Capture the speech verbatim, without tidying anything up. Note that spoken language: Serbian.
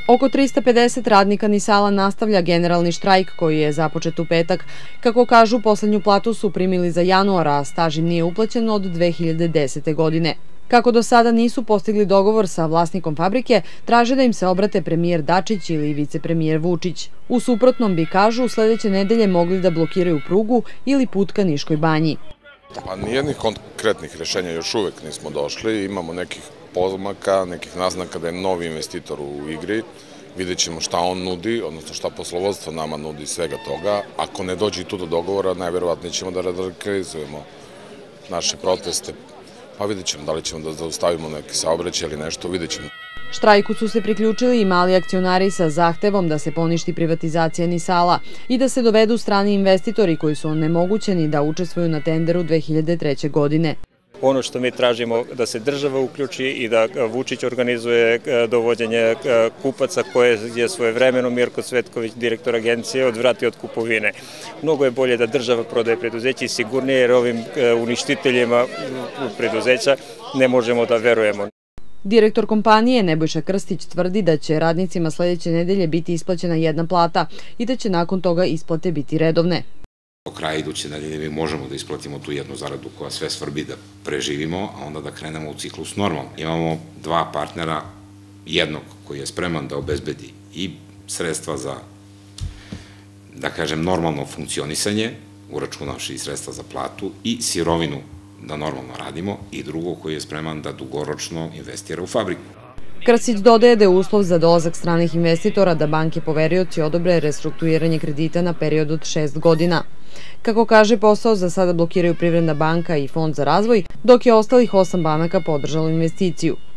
Oko trista pedeset radnika Nisala nastavlja generalni štrajk koji je započet u petak. Kako kažu, poslednju platu su primili za januar, a staž im nije uplaćen od dve hiljade desete. godine. Kako do sada nisu postigli dogovor sa vlasnikom fabrike, traže da im se obrate premijer Dačić ili vicepremijer Vučić. U suprotnom bi, kažu, sledeće nedelje mogli da blokiraju prugu ili put ka Niškoj banji. Pa nijednih konkretnih rešenja još uvek nismo došli, imamo nekih pomaka, nekih naznaka da je novi investitor u igri, vidjet ćemo šta on nudi, odnosno šta poslovodstvo nama nudi svega toga. Ako ne dođe i tu do dogovora, najverovatnije ćemo da radikalizujemo naše proteste, pa vidjet ćemo da li ćemo da zaustavimo neki saobraćaj ili nešto, vidjet ćemo. Štrajku su se priključili i mali akcionari sa zahtevom da se poništi privatizacija Nisala i da se dovedu strani investitori koji su onemogućeni da učestvuju na tenderu dve hiljade treće. godine. Ono što mi tražimo da se država uključi i da Vučić organizuje dovođenje kupaca koje je svojevremeno Mirko Cvetković, direktor agencije, odvratio od kupovine. Mnogo je bolje da država prodaje preduzeće i sigurnije, jer ovim uništiteljima preduzeća ne možemo da verujemo. Direktor kompanije Nebojša Krstić tvrdi da će radnicima sledeće nedelje biti isplaćena jedna plata i da će nakon toga isplate biti redovne. Do kraja iduće nedelje mi možemo da isplatimo tu jednu zaradu koja sve svrbi da preživimo, a onda da krenemo u ciklus normalno. Imamo dva partnera, jednog koji je spreman da obezbedi i sredstva za, da kažem, normalno funkcionisanje, uračunavši i sredstva za platu i sirovinu da normalno radimo, i drugo koji je spreman da dugoročno investira u fabriku. Krstić dodaje da je uslov za dolazak stranih investitora da banke poverioci odobre restrukturiranje kredita na period od šest godina. Kako kaže, posao za sada blokiraju Privredna banka i Fond za razvoj, dok je ostalih osam banaka podržalo investiciju.